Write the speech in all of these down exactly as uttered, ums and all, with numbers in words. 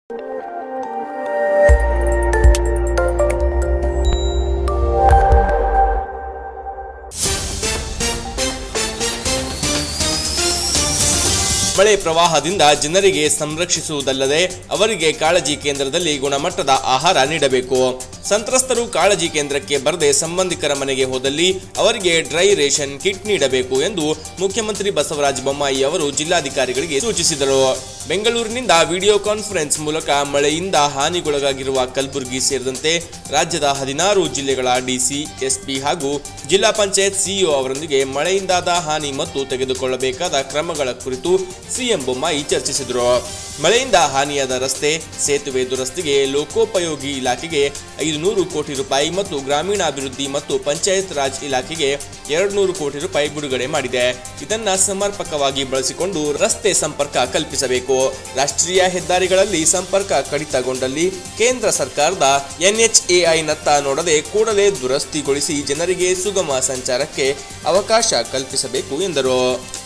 ಮಳೆ ಪ್ರವಾಹದಿಂದ ಜನರಿಗೆ ಸಂರಕ್ಷಿಸುವುದಲ್ಲದೆ ಅವರಿಗೆ ಕಾಳಜಿ ಕೇಂದ್ರದಲ್ಲಿ ಗುಣಮಟ್ಟದ ಆಹಾರ ನೀಡಬೇಕು. ಸಂತ್ರಸ್ತರು ಕಾಳಜಿ ಕೇಂದ್ರಕ್ಕೆ ಬರದೆ ಸಂಬಂಧಿಕರ ಮನೆಗೆ ಹೋದಲ್ಲಿ ಅವರಿಗೆ ಡ್ರೈ ರೇಷನ್ ಕಿಟ್ ನೀಡಬೇಕು ಎಂದು ಮುಖ್ಯಮಂತ್ರಿ ಬಸವರಾಜ ಬೊಮ್ಮಾಯಿ ಅವರು ಜಿಲ್ಲಾಧಿಕಾರಿಗಳಿಗೆ ಸೂಚಿಸಿದರು. ಬೆಂಗಳೂರಿನಿಂದ ವಿಡಿಯೋ ಕಾನ್ಫರೆನ್ಸ್ ಮೂಲಕ ಮಳೆಯಿಂದ ಹಾನಿಗೊಳಗಾಗಿರುವ ಕಲಬುರಗಿ ಸೇರಿದಂತೆ ರಾಜ್ಯದ ಹದಿನಾರು ಜಿಲ್ಲೆಗಳ ಡಿಸಿ, ಎಸ್ಪಿ ಹಾಗೂ ಜಿಲ್ಲಾ ಪಂಚಾಯತ್ ಸಿಇಒ ಅವರೊಂದಿಗೆ ಮಳೆಯಿಂದಾದ ಹಾನಿ ಮತ್ತು ತೆಗೆದುಕೊಳ್ಳಬೇಕಾದ ಕ್ರಮಗಳ ಕುರಿತು ಸಿಎಂ ಬೊಮ್ಮಾಯಿ ಚರ್ಚಿಸಿದರು. ಮಳೆಯಿಂದ ಹಾನಿಯಾದ ರಸ್ತೆ, ಸೇತುವೆ ದುರಸ್ತಿಗೆ ಲೋಕೋಪಯೋಗಿ ಇಲಾಖೆಗೆ ಐದು ನೂರು ಕೋಟಿ ರೂಪಾಯಿ ಮತ್ತು ಗ್ರಾಮೀಣಾಭಿವೃದ್ಧಿ ಮತ್ತು ಪಂಚಾಯತ್ ರಾಜ್ ಇಲಾಖೆಗೆ ಎರಡು ನೂರು ಕೋಟಿ ರೂಪಾಯಿ ಬಿಡುಗಡೆ ಮಾಡಿದೆ. ಇದನ್ನ ಸಮರ್ಪಕವಾಗಿ ಬಳಸಿಕೊಂಡು ರಸ್ತೆ ಸಂಪರ್ಕ ಕಲ್ಪಿಸಬೇಕು. ರಾಷ್ಟ್ರೀಯ ಹೆದ್ದಾರಿಗಳಲ್ಲಿ ಸಂಪರ್ಕ ಕಡಿತಗೊಂಡಲ್ಲಿ ಕೇಂದ್ರ ಸರ್ಕಾರದ ಎನ್ಎಚ್ಎಐನತ್ತ ನೋಡದೆ ಕೂಡಲೇ ದುರಸ್ತಿಗೊಳಿಸಿ ಜನರಿಗೆ ಸುಗಮ ಸಂಚಾರಕ್ಕೆ ಅವಕಾಶ ಕಲ್ಪಿಸಬೇಕು ಎಂದರು.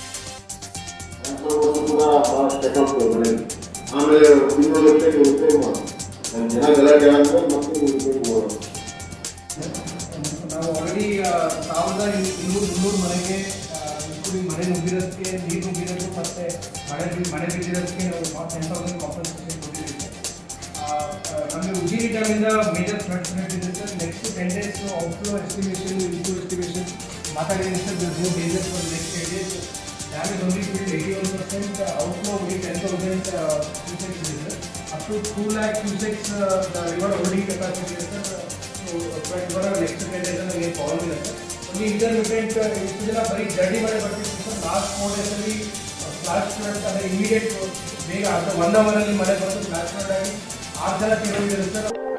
ಆಮೇಲೆ ಇನ್ನೂರು ಲಕ್ಷಕ್ಕೆ ಉಪಯೋಗ ಮಾಡಿ ಜನ ಗಲಾಟೆ ಆದರೆ ಮತ್ತೆ ಉಪಯೋಗ ನಾವು ಆಲ್ರೆಡಿ ಸಾವಿರದ ಇನ್ನೂರು ಮುನ್ನೂರು ಮನೆಗೆ ಮನೆ ನುಗ್ಗಿರೋದಕ್ಕೆ, ನೀರು ನುಗ್ಗಿರೋದು ಮತ್ತು ಮಳೆ ಮಳೆ ಬಿದ್ದಿರೋದಕ್ಕೆ ನಾವು ಟೆನ್ ತೌಸಂಡ್ ಕಾಂಪನ್ಸೇಷನ್ ಕೊಟ್ಟಿದ್ದೀವಿ. ನಮಗೆ ಉಜಿರಿ ಡ್ಯಾಮಿಂದ ಮೇಜರ್ ಫ್ಲಡ್ ಫ್ಲಡ್ ಇದೆ sir. Next ten days outflow estimation, inflow estimation ಮಾತಾಡಿದ್ದೀನಿ sir. No danger for next ten days. Dam is only filled eighty-one percent, outflow only ten thousand cusecs is there. Up to two lakh cusecs uh, the river holding capacity is there. So, but river next ten days again fall will sir. Only intermittent ಇಷ್ಟು ದಿನ ಬರೀ ಜಡಿ ಮಳೆ ಬರ್ತಿತ್ತು sir. Last four days ಅಲ್ಲಿ flash flood ಅಂದರೆ immediate ಬೇಗ ಅರ್ಧ ಒನ್ ಅವರಲ್ಲಿ ಮಳೆ ಬರೋದು ಫ್ಲಾಶ್ ಫ್ಲಡ್ ಆಗಿ ಆರು ಜನ ತೀರೋಗಿದೆ ಸರ್.